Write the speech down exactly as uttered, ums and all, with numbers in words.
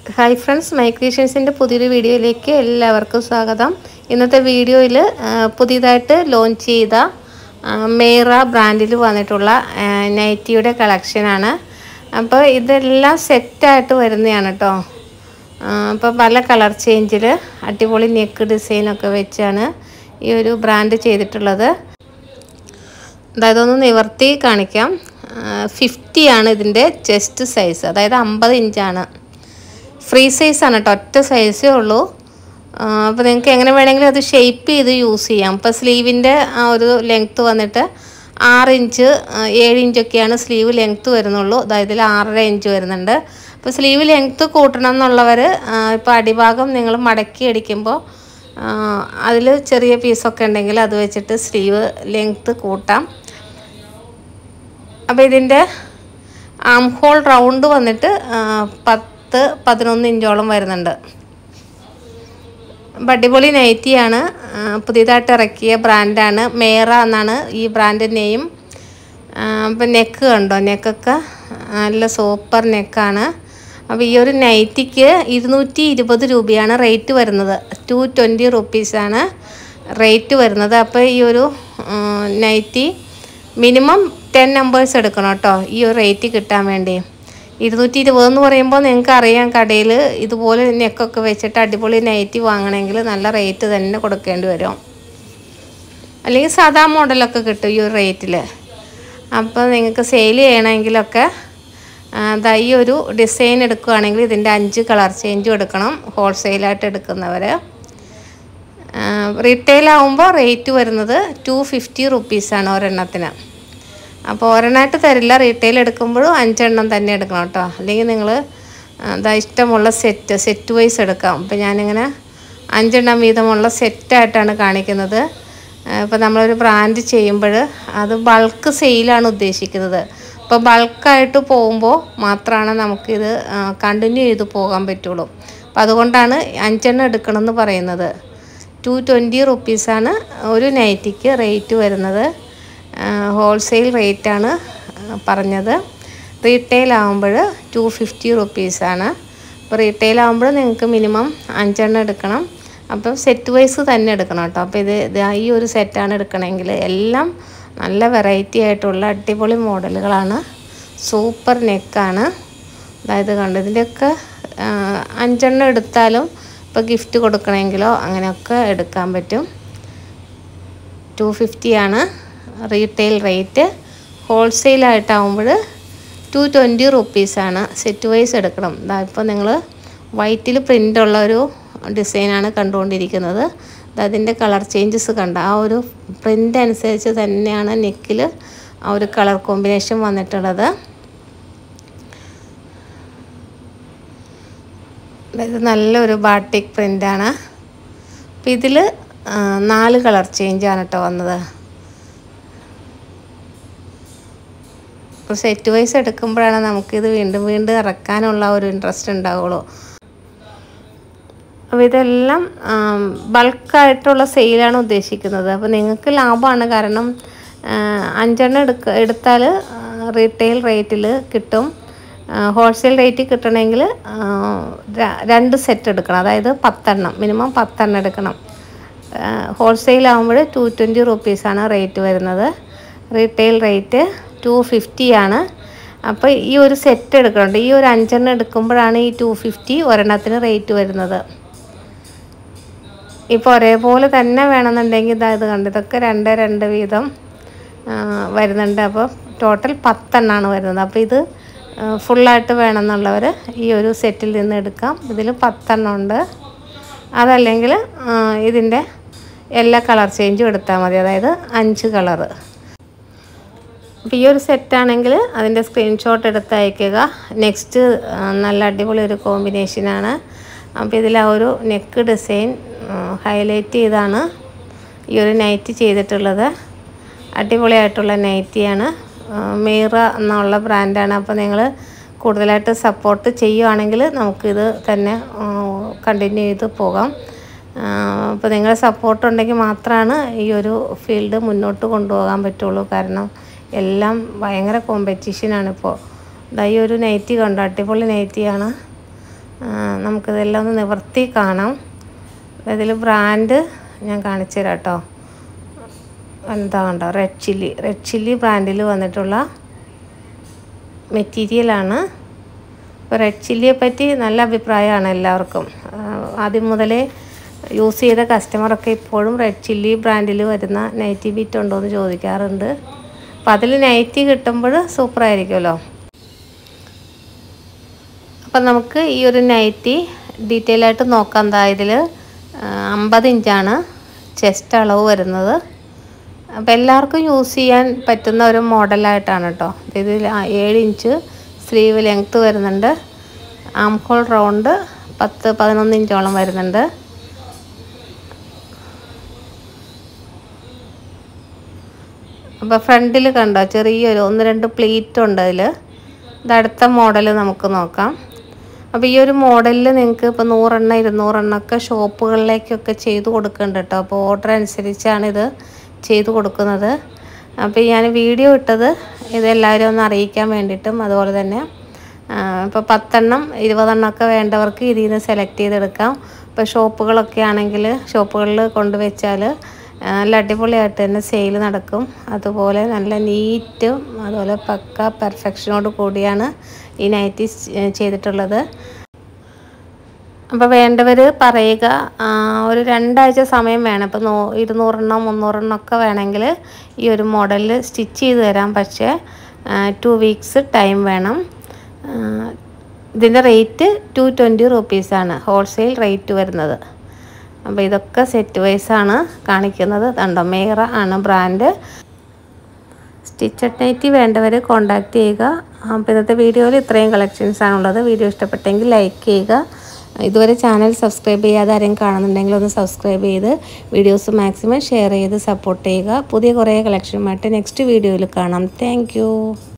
Hi friends, my ക്രിയേഷൻസിൻ്റെ പുതിയൊരു വീഡിയോയിലേക്ക് എല്ലാവർക്കും സ്വാഗതം. ഇന്നത്തെ വീഡിയോയിൽ പുതിയതായിട്ട് ലോഞ്ച് ചെയ്ത മേറ ബ്രാൻഡിൽ വന്നിട്ടുള്ള നൈറ്റിയുടെ കളക്ഷനാണ്. അപ്പോൾ ഇതെല്ലാം സെറ്റായിട്ട് വരുന്നതാണ് കേട്ടോ. അപ്പോൾ പല കളർ ചേഞ്ചിൽ അടിപൊളി നെക്ക് ഡിസൈനൊക്കെ വെച്ചാണ് ഈ ഒരു ബ്രാൻഡ് ചെയ്തിട്ടുള്ളത്. അതായത് ഒന്ന് നിവർത്തി കാണിക്കാം. ഫിഫ്റ്റി ആണ് ഇതിൻ്റെ ചെസ്റ്റ് സൈസ്, അതായത് അമ്പത് ഇഞ്ചാണ്. ഫ്രീ സൈസാണ് കേട്ടോ, ഒറ്റ സൈസേ ഉള്ളൂ. അപ്പോൾ നിങ്ങൾക്ക് എങ്ങനെ വേണമെങ്കിലും അത് ഷേപ്പ് ചെയ്ത് യൂസ് ചെയ്യാം. ഇപ്പോൾ സ്ലീവിൻ്റെ ആ ഒരു ലെങ്ത്ത് വന്നിട്ട് ആറ് ഇഞ്ച് ഏഴ് ഇഞ്ചൊക്കെയാണ് സ്ലീവ് ലെങ്ത്ത് വരുന്നുള്ളൂ. അതായത് ഇതിൽ ആറര ഇഞ്ച് വരുന്നുണ്ട്. അപ്പോൾ സ്ലീവ് ലെങ്ത്ത് കൂട്ടണം എന്നുള്ളവർ ഇപ്പോൾ അടിഭാഗം നിങ്ങൾ മടക്കി അടിക്കുമ്പോൾ അതിൽ ചെറിയ പീസൊക്കെ ഉണ്ടെങ്കിൽ അത് വെച്ചിട്ട് സ്ലീവ് ലെങ്ത്ത് കൂട്ടാം. അപ്പോൾ ഇതിൻ്റെ ആം ഹോൾ റൗണ്ട് വന്നിട്ട് പത്ത് പതിനൊന്ന് ഇഞ്ചോളം വരുന്നുണ്ട്. അടിപൊളി നൈറ്റിയാണ്. പുതിയതായിട്ട് ഇറക്കിയ ബ്രാൻഡാണ്, മേറ എന്നാണ് ഈ ബ്രാൻഡ് നെയിം. അപ്പം നെക്ക് കണ്ടോ, നെക്കൊക്കെ നല്ല സൂപ്പർ നെക്കാണ്. അപ്പോൾ ഈ ഒരു നൈറ്റിക്ക് ഇരുന്നൂറ്റി ഇരുപത് രൂപയാണ് റേറ്റ് വരുന്നത്. ടു ട്വൻറ്റി റുപ്പീസാണ് റേറ്റ് വരുന്നത്. അപ്പോൾ ഈ ഒരു നൈറ്റി മിനിമം ടെൻ നമ്പേഴ്സ് എടുക്കണം കേട്ടോ ഈ ഒരു റേറ്റ് കിട്ടാൻ വേണ്ടി. ഇരുന്നൂറ്റി ഇരുപതെന്ന് പറയുമ്പോൾ നിങ്ങൾക്ക് അറിയാം, കടയിൽ ഇതുപോലെ നെക്കൊക്കെ വെച്ചിട്ട് അടിപൊളി നൈറ്റി വാങ്ങണമെങ്കിൽ നല്ല റേറ്റ് തന്നെ കൊടുക്കേണ്ടി വരും. അല്ലെങ്കിൽ സാധാ മോഡലൊക്കെ കിട്ടും ഈ ഒരു റേറ്റിൽ. അപ്പോൾ നിങ്ങൾക്ക് സെയിൽ ചെയ്യണമെങ്കിലൊക്കെ അതാ ഈ ഒരു ഡിസൈൻ എടുക്കുകയാണെങ്കിൽ ഇതിൻ്റെ അഞ്ച് കളർ ചേഞ്ചും എടുക്കണം ഹോൾസെയിലായിട്ട് എടുക്കുന്നവർ. റീറ്റെയിൽ ആകുമ്പോൾ റേറ്റ് വരുന്നത് ടു ഫിഫ്റ്റി റുപ്പീസാണ് ഒരെണ്ണത്തിന്. അപ്പോൾ ഒരെണ്ണമായിട്ട് തരില്ല, റീറ്റെയിൽ എടുക്കുമ്പോഴും അഞ്ചെണ്ണം തന്നെ എടുക്കണം കേട്ടോ. അല്ലെങ്കിൽ നിങ്ങൾ എന്താ ഇഷ്ടമുള്ള സെറ്റ് സെറ്റ് വൈസ് എടുക്കാം. അപ്പോൾ ഞാനിങ്ങനെ അഞ്ചെണ്ണം വീതമുള്ള സെറ്റായിട്ടാണ് കാണിക്കുന്നത്. ഇപ്പോൾ നമ്മളൊരു ബ്രാൻഡ് ചെയ്യുമ്പോൾ അത് ബൾക്ക് സെയിലാണ് ഉദ്ദേശിക്കുന്നത്. അപ്പോൾ ബൾക്കായിട്ട് പോകുമ്പോൾ മാത്രമാണ് നമുക്കിത് കണ്ടിന്യൂ ചെയ്ത് പോകാൻ പറ്റുള്ളൂ. അപ്പോൾ അതുകൊണ്ടാണ് അഞ്ചെണ്ണം എടുക്കണമെന്ന് പറയുന്നത്. ടു ട്വൻറ്റി റുപ്പീസാണ് ഒരു നൈറ്റിക്ക് റേറ്റ് വരുന്നത്. ഹോൾസെയിൽ റേറ്റാണ് പറഞ്ഞത്. റീറ്റെയിൽ ആകുമ്പോൾ ടു ഫിഫ്റ്റി റുപ്പീസാണ്. അപ്പോൾ റീറ്റെയിൽ ആകുമ്പോൾ നിങ്ങൾക്ക് മിനിമം അഞ്ചെണ്ണം എടുക്കണം. അപ്പം സെറ്റ് വൈസ് തന്നെ എടുക്കണം കേട്ടോ. അപ്പോൾ ഇത് ഈ ഒരു സെറ്റാണ് എടുക്കണമെങ്കിൽ എല്ലാം നല്ല വെറൈറ്റി ആയിട്ടുള്ള അടിപൊളി മോഡലുകളാണ്. സൂപ്പർ നെക്കാണ്. അതായത് കണ്ടു, ഇതിൻ്റെയൊക്കെ അഞ്ചെണ്ണം എടുത്താലും ഇപ്പോൾ ഗിഫ്റ്റ് കൊടുക്കണമെങ്കിലോ അങ്ങനെയൊക്കെ എടുക്കാൻ പറ്റും. ടു ഫിഫ്റ്റിയാണ് റീറ്റെയിൽ റേറ്റ്. ഹോൾസെയിലായിട്ടാവുമ്പോൾ ടു ട്വൻറ്റി റുപ്പീസാണ്. സെറ്റ് വൈസ് എടുക്കണം. ഇതാ ഇപ്പോൾ നിങ്ങൾ വൈറ്റിൽ പ്രിൻ്റുള്ള ഒരു ഡിസൈനാണ് കണ്ടുകൊണ്ടിരിക്കുന്നത്. അതിൻ്റെ കളർ ചേഞ്ചസ് കണ്ട ആ ഒരു പ്രിൻ്റ് അനുസരിച്ച് തന്നെയാണ് നെക്കിൽ ആ ഒരു കളർ കോമ്പിനേഷൻ വന്നിട്ടുള്ളത്. ഇത് നല്ലൊരു ബാട്ടിക് പ്രിൻ്റാണ്. അപ്പോൾ ഇതിൽ നാല് കളർ ചേഞ്ചാണ് കേട്ടോ വന്നത്. അപ്പോൾ സെറ്റ് വൈസ് എടുക്കുമ്പോഴാണ് നമുക്കിത് വീണ്ടും വീണ്ടും ഇറക്കാനുള്ള ഒരു ഇൻട്രസ്റ്റ് ഉണ്ടാവുള്ളൂ. അപ്പോൾ ഇതെല്ലാം ബൾക്കായിട്ടുള്ള സെയിലാണ് ഉദ്ദേശിക്കുന്നത്. അപ്പോൾ നിങ്ങൾക്ക് ലാഭമാണ്. കാരണം അഞ്ചെണ്ണം എടുക്ക എടുത്താൽ റീറ്റെയിൽ റേറ്റിൽ കിട്ടും. ഹോൾസെയിൽ റേറ്റിൽ കിട്ടണമെങ്കിൽ രണ്ട് സെറ്റ് എടുക്കണം, അതായത് പത്തെണ്ണം, മിനിമം പത്തെണ്ണം എടുക്കണം. ഹോൾസെയിൽ ആകുമ്പോൾ ടു ട്വൻറ്റി റുപ്പീസാണ് റേറ്റ് വരുന്നത്. റീറ്റെയിൽ റേറ്റ് ടു ഫിഫ്റ്റി ആണ്. അപ്പോൾ ഈ ഒരു സെറ്റ് എടുക്കുന്നുണ്ട്. ഈ ഒരു അഞ്ചെണ്ണം എടുക്കുമ്പോഴാണ് ഈ ടു ഫിഫ്റ്റി ഒരെണ്ണത്തിന് റേറ്റ് വരുന്നത്. ഇപ്പോൾ ഒരേപോലെ തന്നെ വേണമെന്നുണ്ടെങ്കിൽ ഇതായത് കണ്ട് ഇതൊക്കെ രണ്ട് രണ്ട് വീതം വരുന്നുണ്ട്. അപ്പോൾ ടോട്ടൽ പത്തെണ്ണമാണ് വരുന്നത്. അപ്പോൾ ഇത് ഫുള്ളായിട്ട് വേണമെന്നുള്ളവർ ഈ ഒരു സെറ്റിൽ നിന്ന് എടുക്കാം. ഇതിൽ പത്തെണ്ണം ഉണ്ട്. അതല്ലെങ്കിൽ ഇതിൻ്റെ എല്ലാ കളർ ചേഞ്ചും എടുത്താൽ മതി, അതായത് അഞ്ച് കളറ്. അപ്പോൾ ഈ ഒരു സെറ്റാണെങ്കിൽ അതിൻ്റെ സ്ക്രീൻഷോട്ട് എടുത്ത് അയക്കുക. നെക്സ്റ്റ് നല്ല അടിപൊളി ഒരു കോമ്പിനേഷനാണ്. അപ്പോൾ ഇതിൽ ആ ഒരു നെക്ക് ഡിസൈൻ ഹൈലൈറ്റ് ചെയ്താണ് ഈ ഒരു നൈറ്റി ചെയ്തിട്ടുള്ളത്. അടിപൊളിയായിട്ടുള്ള നൈറ്റിയാണ്. മേറ എന്നുള്ള ബ്രാൻഡാണ്. അപ്പോൾ നിങ്ങൾ കൂടുതലായിട്ട് സപ്പോർട്ട് ചെയ്യുകയാണെങ്കിൽ നമുക്കിത് തന്നെ കണ്ടിന്യൂ ചെയ്ത് പോകാം. അപ്പോൾ നിങ്ങളുടെ സപ്പോർട്ട് ഉണ്ടെങ്കിൽ മാത്രമാണ് ഈ ഒരു ഫീൽഡ് മുന്നോട്ട് കൊണ്ടുപോകാൻ പറ്റുള്ളൂ. കാരണം എല്ലാം ഭയങ്കര കോമ്പറ്റീഷനാണിപ്പോൾ. ഈ ഒരു നൈറ്റി കണ്ടോ, അടിപൊളി നൈറ്റിയാണ്. നമുക്കിതെല്ലാം ഒന്ന് നിവർത്തി കാണാം. ഇതിൽ ബ്രാൻഡ് ഞാൻ കാണിച്ചു തരാം കേട്ടോ. എന്താ കണ്ടോ, റെഡ് ചില്ലി റെഡ് ചില്ലി ബ്രാൻഡിൽ വന്നിട്ടുള്ള മെറ്റീരിയലാണ്. ഇപ്പോൾ റെഡ് ചില്ലിയെ പറ്റി നല്ല അഭിപ്രായമാണ് എല്ലാവർക്കും. ആദ്യം മുതലേ യൂസ് ചെയ്ത കസ്റ്റമറൊക്കെ ഇപ്പോഴും റെഡ് ചില്ലി ബ്രാൻഡിൽ വരുന്ന നൈറ്റി ബിറ്റ് ഉണ്ടോ എന്ന് ചോദിക്കാറുണ്ട്. അപ്പോൾ അതിൽ നൈറ്റി കിട്ടുമ്പോൾ സൂപ്പറായിരിക്കുമല്ലോ. അപ്പം നമുക്ക് ഈ ഒരു നൈറ്റി ഡീറ്റെയിൽ ആയിട്ട് നോക്കാം. എന്താ ഇതിൽ അമ്പത് ഇഞ്ചാണ് ചെസ്റ്റ് അളവ് വരുന്നത്. അപ്പോൾ എല്ലാവർക്കും യൂസ് ചെയ്യാൻ പറ്റുന്ന ഒരു മോഡലായിട്ടാണ് കേട്ടോ. ഇതിൽ ഏഴ് ഇഞ്ച് സ്ലീവ് ലെങ്ത്ത് വരുന്നുണ്ട്. ആം ഹോൾ റൗണ്ട് പത്ത് പതിനൊന്ന് ഇഞ്ചോളം വരുന്നുണ്ട്. അപ്പോൾ ഫ്രണ്ടിൽ കണ്ടോ ചെറിയൊരു ഒന്ന് രണ്ട് പ്ലീറ്റ് ഉണ്ട് അതിൽ. ഇത് അടുത്ത മോഡൽ നമുക്ക് നോക്കാം. അപ്പോൾ ഈ ഒരു മോഡലിൽ നിങ്ങൾക്ക് ഇപ്പോൾ നൂറെണ്ണം ഇരുന്നൂറെണ്ണമൊക്കെ ഷോപ്പുകളിലേക്കൊക്കെ ചെയ്ത് കൊടുക്കുന്നുണ്ട് കേട്ടോ. അപ്പോൾ ഓർഡർ അനുസരിച്ചാണ് ഇത് ചെയ്ത് കൊടുക്കുന്നത്. അപ്പോൾ ഞാൻ വീഡിയോ ഇട്ടത് ഇതെല്ലാവരും ഒന്ന് അറിയിക്കാൻ വേണ്ടിയിട്ടും അതുപോലെ തന്നെ ഇപ്പോൾ പത്തെണ്ണം ഇരുപതെണ്ണമൊക്കെ വേണ്ടവർക്ക് ഇതിൽ നിന്ന് സെലക്ട് ചെയ്തെടുക്കാം. ഇപ്പോൾ ഷോപ്പുകളൊക്കെ ആണെങ്കിൽ ഷോപ്പുകളിൽ കൊണ്ടുവച്ചാൽ നല്ല അടിപൊളിയായിട്ട് തന്നെ സെയിൽ നടക്കും. അതുപോലെ നല്ല നീറ്റും അതുപോലെ പക്ക പെർഫെക്ഷനോട് കൂടിയാണ് ഈ നൈറ്റി ചെയ്തിട്ടുള്ളത്. അപ്പോൾ വേണ്ടവർ പറയുക. ഒരു രണ്ടാഴ്ച സമയം വേണം. ഇപ്പോൾ നൂ ഇരുന്നൂറെണ്ണം മുന്നൂറെണ്ണം ഒക്കെ വേണമെങ്കിൽ ഈ ഒരു മോഡലിൽ സ്റ്റിച്ച് ചെയ്ത് തരാം. പക്ഷേ ടു വീക്സ് ടൈം വേണം. ഇതിൻ്റെ റേറ്റ് ടു ട്വൻറ്റി റുപ്പീസാണ് ഹോൾസെയിൽ റേറ്റ് വരുന്നത്. അപ്പോൾ ഇതൊക്കെ സെറ്റ് വൈസാണ് കാണിക്കുന്നത്. കണ്ടോ, മേറ ആണ് ബ്രാൻഡ്. സ്റ്റിച്ചഡ് നൈറ്റി വേണ്ടവർ കോൺടാക്റ്റ് ചെയ്യുക. അപ്പോൾ ഇന്നത്തെ വീഡിയോയിൽ ഇത്രയും കളക്ഷൻസാണുള്ളത്. വീഡിയോ ഇഷ്ടപ്പെട്ടെങ്കിൽ ലൈക്ക് ചെയ്യുക. ഇതുവരെ ചാനൽ സബ്സ്ക്രൈബ് ചെയ്യാതെ ആരെയും കാണുന്നുണ്ടെങ്കിൽ ഒന്ന് സബ്സ്ക്രൈബ് ചെയ്ത് വീഡിയോസ് മാക്സിമം ഷെയർ ചെയ്ത് സപ്പോർട്ട് ചെയ്യുക. പുതിയ കുറേ കളക്ഷനുമായിട്ട് നെക്സ്റ്റ് വീഡിയോയിൽ കാണാം. താങ്ക്